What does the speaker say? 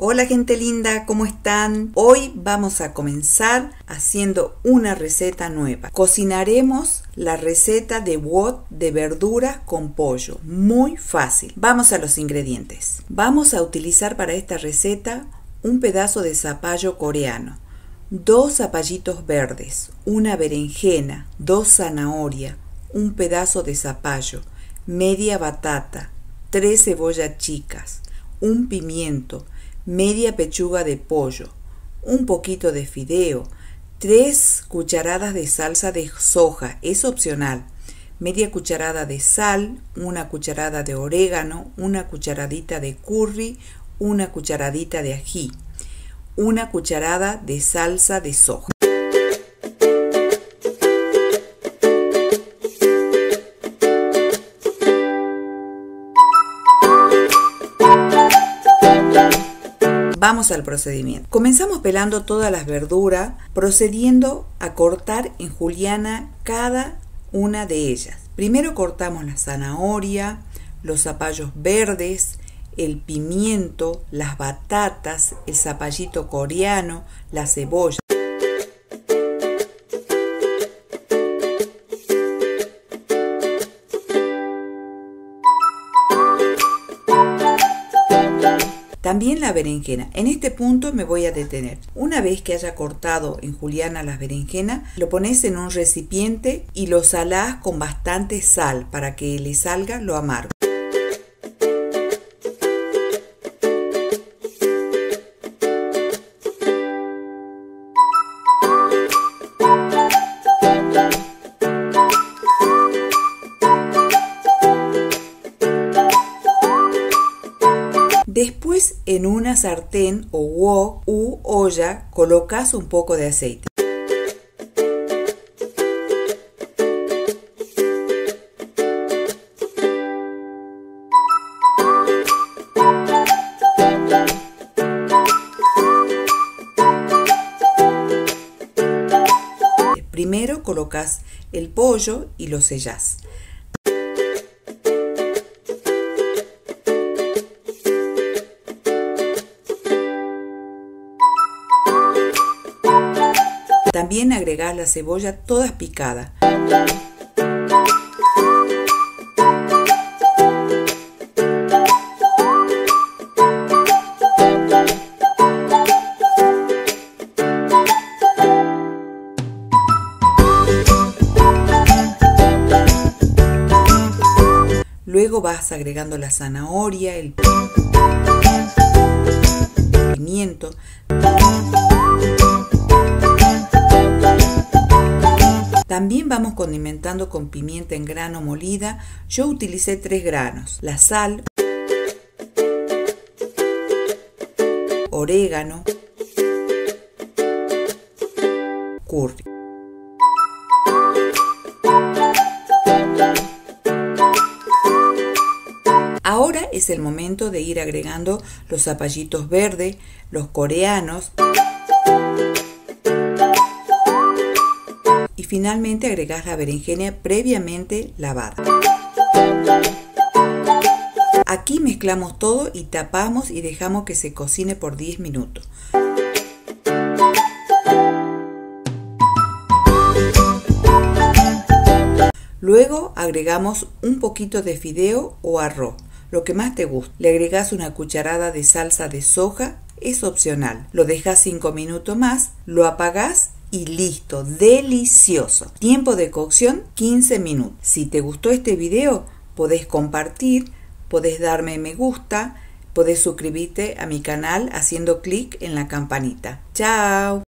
Hola gente linda, ¿cómo están? Hoy vamos a comenzar haciendo una receta nueva. Cocinaremos la receta de wok de verduras con pollo. Muy fácil. Vamos a los ingredientes. Vamos a utilizar para esta receta un pedazo de zapallo coreano, 2 zapallitos verdes, una berenjena, 2 zanahorias, un pedazo de zapallo, media batata, 3 cebollas chicas, un pimiento, media pechuga de pollo, un poquito de fideo, 3 cucharadas de salsa de soja, es opcional, media cucharada de sal, una cucharada de orégano, una cucharadita de curry, una cucharadita de ají, una cucharada de salsa de soja. Vamos al procedimiento. Comenzamos pelando todas las verduras, procediendo a cortar en juliana cada una de ellas. Primero cortamos la zanahoria, los zapallos verdes, el pimiento, las batatas, el zapallito coreano, la cebolla. También la berenjena. En este punto me voy a detener. Una vez que haya cortado en juliana las berenjenas, lo pones en un recipiente y lo salás con bastante sal para que le salga lo amargo. Después en una sartén o wok u olla colocas un poco de aceite. Primero colocas el pollo y lo sellás. También agregás la cebolla todas picadas. Luego vas agregando la zanahoria, el pimiento. También vamos condimentando con pimienta en grano molida. Yo utilicé 3 granos. La sal, orégano, curry. Ahora es el momento de ir agregando los zapallitos verdes, los coreanos. Y finalmente agregás la berenjena previamente lavada. Aquí mezclamos todo y tapamos y dejamos que se cocine por 10 minutos. Luego agregamos un poquito de fideo o arroz, lo que más te guste. Le agregás una cucharada de salsa de soja, es opcional. Lo dejas 5 minutos más, lo apagás y listo, delicioso. Tiempo de cocción 15 minutos. Si te gustó este video, podés compartir, podés darme me gusta, podés suscribirte a mi canal haciendo clic en la campanita. ¡Chao!